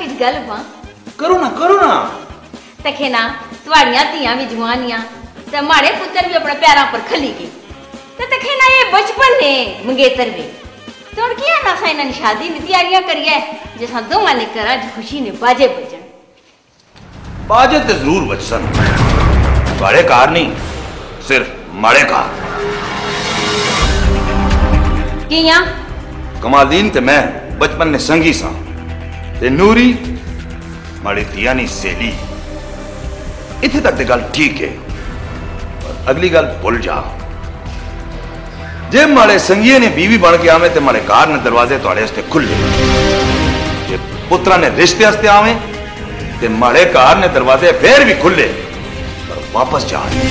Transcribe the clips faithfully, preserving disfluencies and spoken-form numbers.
किस गल पा करो ना करो ना तखे ना तुआड़ियां तियां भी जवानियां ते माड़े पुत्र भी अपने पैरों पर खली गई ते तखे ना ये बचपन ने मंगेतर भी तोड़ किया ना सा इन्हां शादी दी तैयारियां करिए जैसा दोवां ने कर आज खुशी ने बाजे बजन बाजे ते जरूर बचसन बड़े कार नहीं सिर्फ माड़े कार किया कमालदीन ते मैं बचपन ने संगी सा ते नूरी माड़ी दिया नहीं सेली इथे तक ते गल ठीक है और अगली गल भूल जा जे माड़े संगिए ने बीवी बन के आवे ते माड़े कार ने दरवाजे तुहाडे वास्ते खुले जे पुत्रा ने रिश्ते वास्ते आवे ते माड़े कार ने दरवाजे फिर भी खुले पर वापस जाए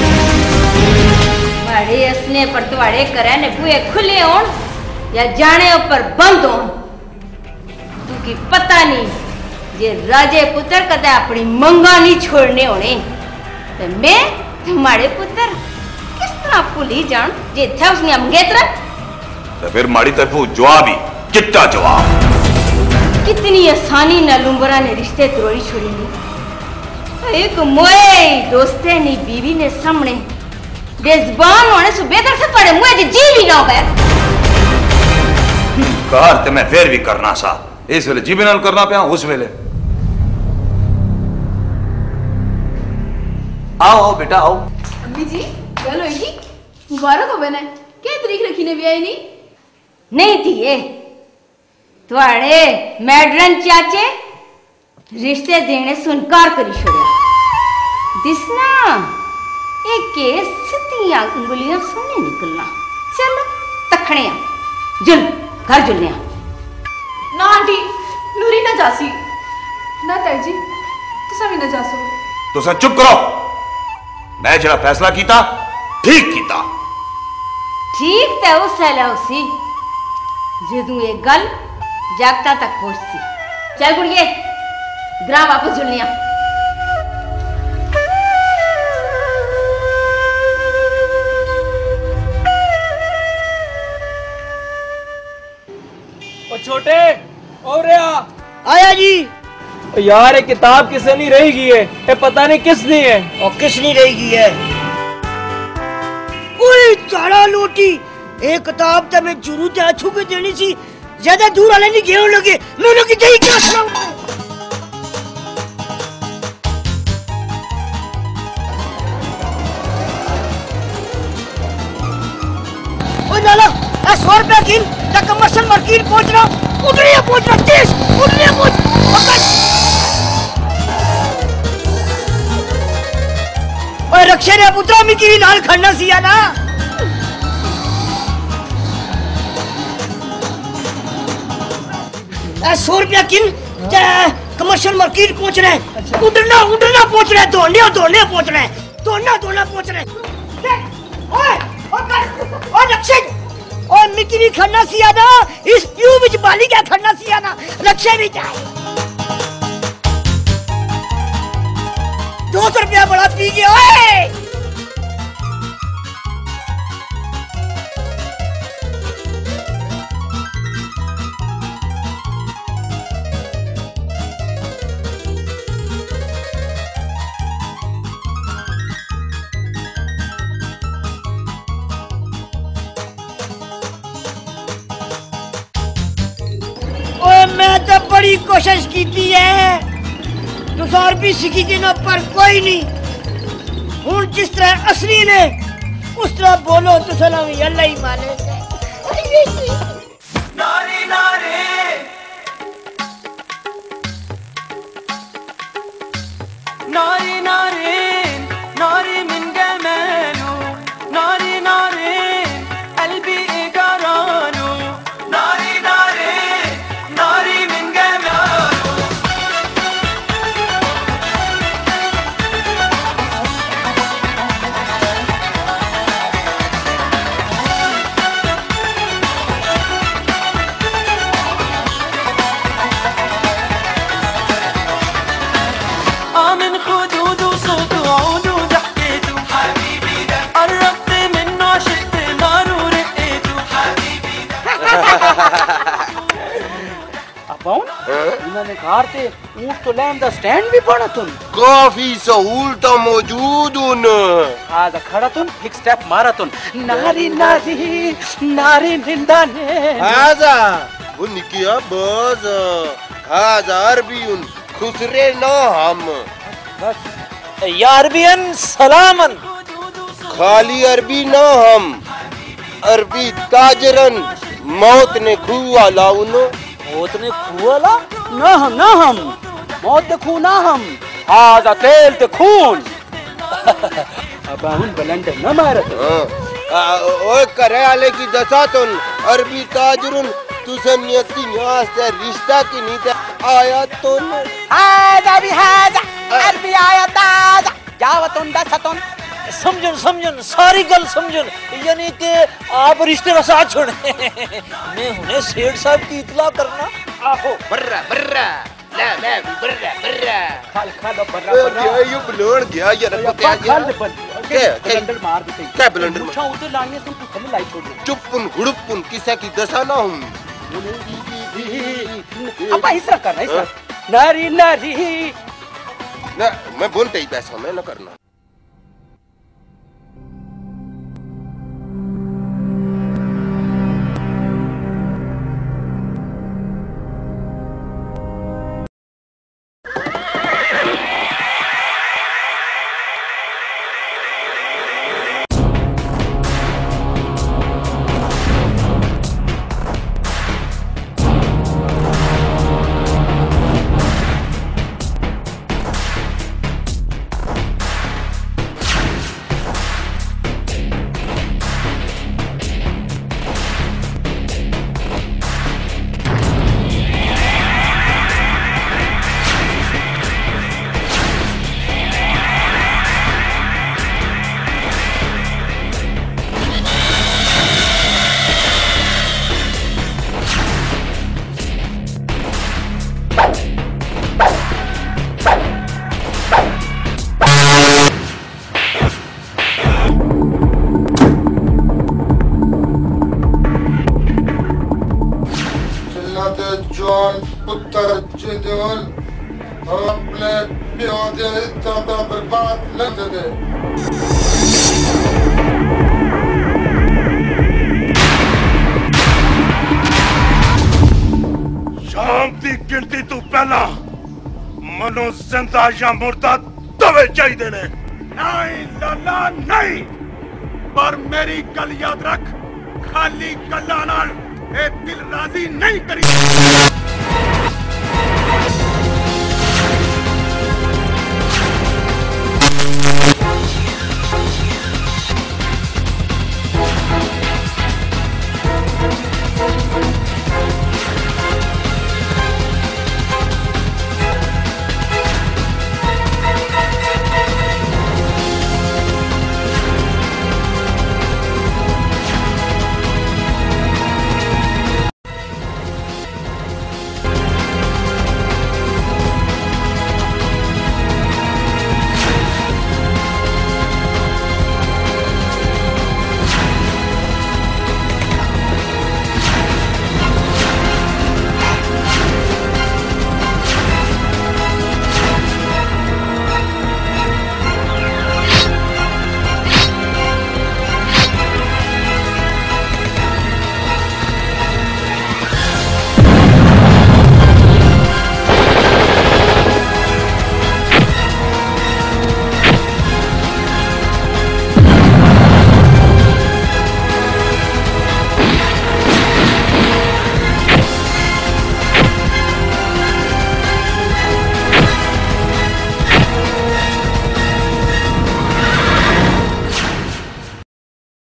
माड़े असने पर तुहाडे करे ने बुए खुले होण या जाने ऊपर बंद हो तू की पता नहीं जे राजे पुत्र कदे अपनी मंगा नहीं छोड़ने होने ते मैं तुम्हारे पुत्र किस तरह भूली जान जे था उसने मंगेतरा तो फिर माड़ी तरफों जवाब ही चिट्टा जवाब कितनी आसानी न लुंबरा ने रिश्ते तोड़ी छोड़ी नी एक मोए दोस्ते नी बीवी ने सामने बेजबान होने से बेहतर से पड़े मुझे जी भी ना हो कार ते मैं फिर भी करना सा इस वेले जीबे नाल करना पिया उस वेले आओ आओ बेटा आओ अम्मी जी गल होगी मुबारक हो बने क्या तरीक रखी ने भी आई नहीं नहीं थी ये तुआड़े मैडरन चाचे रिश्ते देने से इनकार करी छोड़िया दिसना एक केस सीधियां उंगलियां सोने निकलना चलो तखने जुल घर जुलने ना आंटी नूरी ना जासी ना ताई जी तुसा भी ना जासो तुसा चुप करो मैं जरा फैसला कीता ठीक कीता ठीक ते उस है उसी जदू ये गल जागता तक पहुंचती चल कुड़िए ग्रां वापस जुलनिया ओ छोटे और आया जी यार ये किताब किसे नहीं रहेगी है ये पता नहीं किस दी है और किस नहीं रहेगी है कोई चारा लोटी एक किताब तो मैं जरूर ते अच्छू के देनी सी ज्यादा दूर वाले नहीं गए लगे मैं उन्हें की क्या सुनाऊं ओ नाला ए सौ रुपया की तक कमर्शियल मार्केट पहुंचना उधर पहुंचना तेज उधर पहुंच और रक्षे ने पुत्रा मी की नाल खड़ना सिया ना सौ रुपया किन कमर्शियल मार्केट पहुंच रहे हैं उधरना उधरना पहुंच रहे हैं दौड़ने दौड़ने पहुंच रहे हैं दौड़ना दौड़ना पहुंच रहे हैं ओए ओ रक्षे और मिकी भी खड़ना सिया ना इस प्यू विच बाली क्या खड़ना सिया ना रक्षे भी जाए दो सौ रुपया बड़ा पी गया ओए ओए मैं तो बड़ी कोशिश की थी है तुसा भी सीखी के ना पर कोई नहीं हूं जिस तरह असली ने उस तरह बोलो तो सलामी अल्लाह ही माने नारे नारे नारे नारे नारे min جماله नारे नारे قلبي إجراله नारे नारे नारे min جماله उन्होंने कहा थे ऊंट तो लैंड दा स्टैंड भी पड़ा तुम काफी सहूलत मौजूद उन आज खड़ा तुम एक स्टेप मारा तुम नारी नारी नारी निंदा ने आजा उन किया बस हजार भी उन खुसरे ना हम बस यार भी अन सलामन खाली अरबी ना हम अरबी ताजरन मौत ने खुआ लाउन मौत ने खुआ ना हम ना हम मौत ने खू ना हम आज तेल ते खून अब हम बलंड न मारत ओए करे आले की दशा तुन अरबी ताजरुन तुसन नियति से रिश्ता की नीति आया तुन आजा भी हाजा अरबी आया ताजा जावतुन दसतुन समझन समझन सारी गल समझन यानी कि आप रिश्ते वसा छोड़े मैं हुने सेठ साहब की इतला करना आहो बर्रा बर्रा ला ला बर्रा बर्रा खाल खाल बर्रा बर्रा क्या ये ब्लोड़ गया यार को क्या खाल पर क्या ब्लंडर मार देते क्या ब्लंडर मुछा उधर लाने से तू खले लाई छोड़ दे चुप्पुन गुड़पुन किसा की दशा ना हूं अब ऐसा करना ऐसा नारी नारी ना मैं बोलते ही पैसा मैं ना करना जवान पुत्र चिदोल अपने प्यो दे इतना बर्बाद न दे शाम की गिनती तू पहला मनो जिंदा या मुर्दा तवे चाहिए ने नहीं लाला नहीं पर मेरी गल याद रख खाली गल्ला नाल ए दिल राजी नहीं करी